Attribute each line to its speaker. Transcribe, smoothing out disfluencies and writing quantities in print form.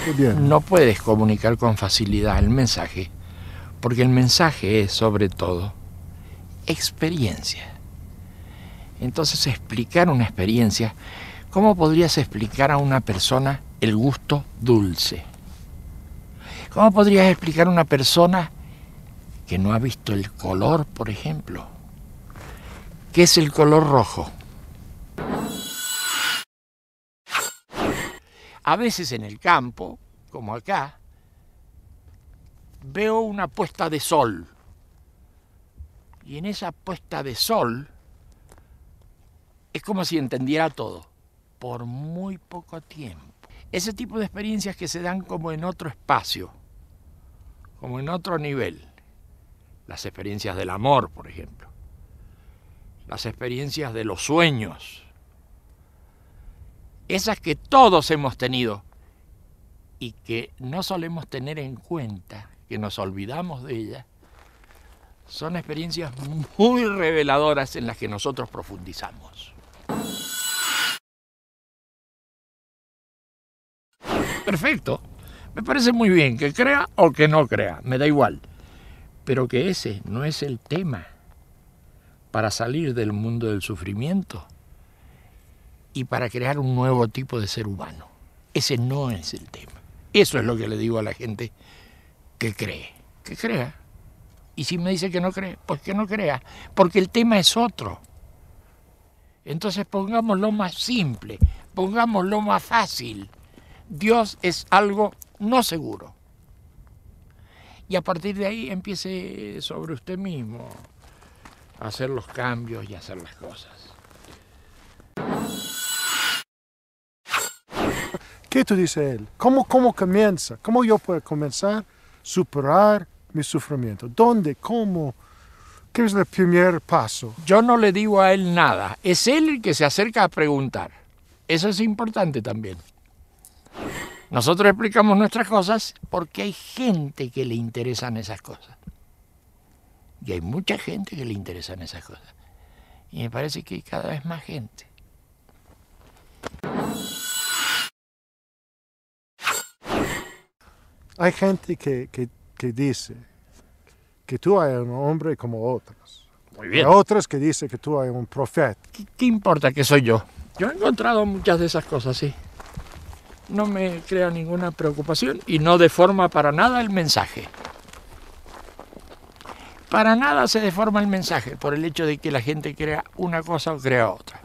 Speaker 1: Bien.
Speaker 2: No puedes comunicar con facilidad el mensaje, porque el mensaje es, sobre todo, experiencia. Entonces, explicar una experiencia, ¿cómo podrías explicar a una persona el gusto dulce? ¿Cómo podrías explicar a una persona que no ha visto el color, por ejemplo? ¿Qué es el color rojo? A veces en el campo, como acá, veo una puesta de sol. Y en esa puesta de sol es como si entendiera todo, por muy poco tiempo. Ese tipo de experiencias que se dan como en otro espacio, como en otro nivel. Las experiencias del amor, por ejemplo. Las experiencias de los sueños. Esas que todos hemos tenido y que no solemos tener en cuenta, que nos olvidamos de ellas, son experiencias muy reveladoras en las que nosotros profundizamos. Perfecto, me parece muy bien, que crea o que no crea, me da igual, pero que ese no es el tema para salir del mundo del sufrimiento y para crear un nuevo tipo de ser humano. Ese no es el tema. Eso es lo que le digo a la gente que cree. Que crea. Y si me dice que no cree, pues que no crea. Porque el tema es otro. Entonces pongámoslo más simple. Pongámoslo más fácil. Dios es algo no seguro. Y a partir de ahí empiece sobre usted mismo a hacer los cambios y a hacer las cosas.
Speaker 1: ¿Qué tú dice él? ¿Cómo comienza? ¿Cómo yo puedo comenzar a superar mi sufrimiento? ¿Dónde? ¿Cómo? ¿Qué es el primer paso?
Speaker 2: Yo no le digo a él nada. Es él el que se acerca a preguntar. Eso es importante también. Nosotros explicamos nuestras cosas porque hay gente que le interesan esas cosas. Y hay mucha gente que le interesan esas cosas. Y me parece que hay cada vez más gente.
Speaker 1: Hay gente que dice que tú eres un hombre como otros.
Speaker 2: Muy bien.
Speaker 1: Hay otros que dicen que tú eres un profeta.
Speaker 2: ¿Qué importa que soy yo? Yo he encontrado muchas de esas cosas, sí. No me crea ninguna preocupación y no deforma para nada el mensaje. Para nada se deforma el mensaje por el hecho de que la gente crea una cosa o crea otra.